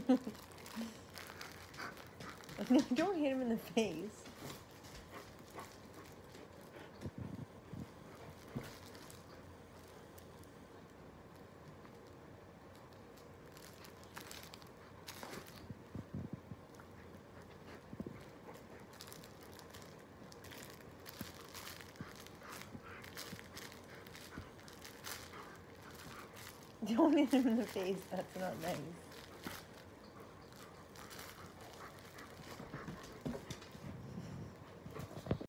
No, don't hit him in the face. Don't hit him in the face. That's not nice.